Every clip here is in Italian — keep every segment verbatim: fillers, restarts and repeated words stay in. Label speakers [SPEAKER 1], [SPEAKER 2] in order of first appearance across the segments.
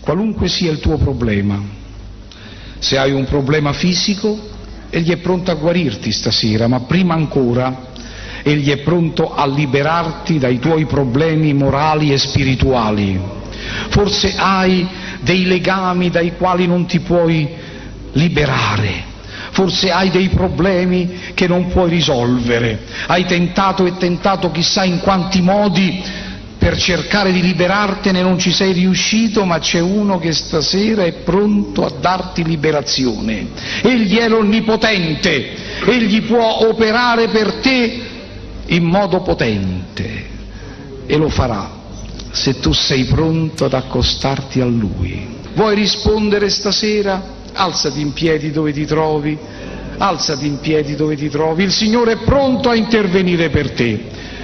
[SPEAKER 1] qualunque sia il tuo problema. Se hai un problema fisico, Egli è pronto a guarirti stasera, ma prima ancora Egli è pronto a liberarti dai tuoi problemi morali e spirituali. Forse hai dei legami dai quali non ti puoi liberare, forse hai dei problemi che non puoi risolvere, hai tentato e tentato chissà in quanti modi per cercare di liberartene, non ci sei riuscito, ma c'è uno che stasera è pronto a darti liberazione. Egli è l'Onnipotente, Egli può operare per te in modo potente e lo farà se tu sei pronto ad accostarti a Lui. Vuoi rispondere stasera? Alzati in piedi dove ti trovi, alzati in piedi dove ti trovi. Il Signore è pronto a intervenire per te,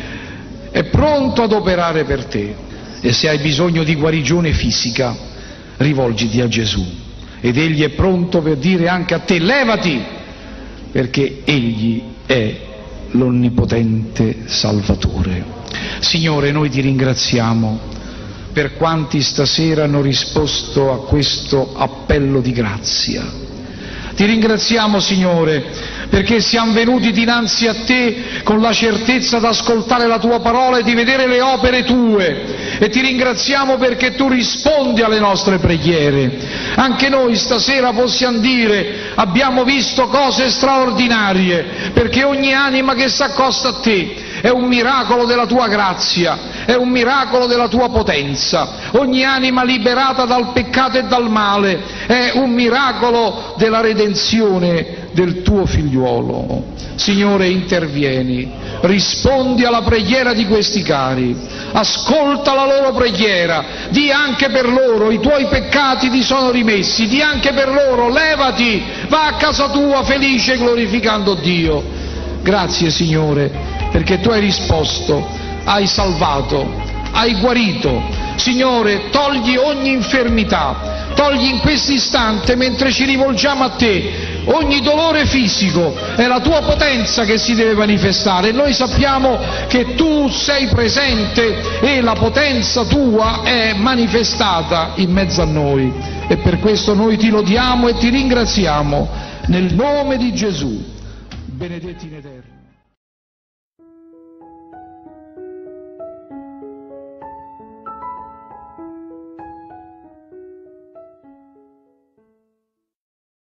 [SPEAKER 1] è pronto ad operare per te. E se hai bisogno di guarigione fisica, rivolgiti a Gesù ed Egli è pronto per dire anche a te: levati, perché Egli è l'Onnipotente Salvatore. Signore, noi ti ringraziamo per quanti stasera hanno risposto a questo appello di grazia. Ti ringraziamo, Signore, perché siamo venuti dinanzi a Te con la certezza di ascoltare la Tua parola e di vedere le opere Tue. E ti ringraziamo perché Tu rispondi alle nostre preghiere. Anche noi stasera possiamo dire: abbiamo visto cose straordinarie, perché ogni anima che si accosta a Te è un miracolo della Tua grazia, è un miracolo della Tua potenza. Ogni anima liberata dal peccato e dal male è un miracolo della redenzione del Tuo figliuolo. Signore, intervieni, rispondi alla preghiera di questi cari, ascolta la loro preghiera, di anche per loro: i Tuoi peccati ti sono rimessi, di anche per loro: levati, va a casa tua felice glorificando Dio. Grazie, Signore, perché Tu hai risposto, hai salvato, hai guarito. Signore, togli ogni infermità, togli in questo istante, mentre ci rivolgiamo a Te, ogni dolore fisico. È la Tua potenza che si deve manifestare e noi sappiamo che Tu sei presente e la potenza Tua è manifestata in mezzo a noi, e per questo noi Ti lodiamo e Ti ringraziamo nel nome di Gesù. Benedetti in eterno.